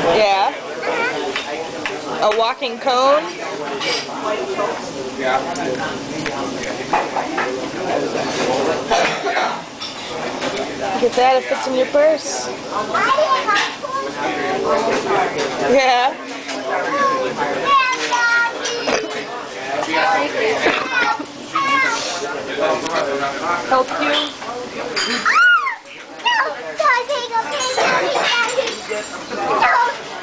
Yeah. A walking cone? Look at that, it fits in your purse. Yeah. Help you? No!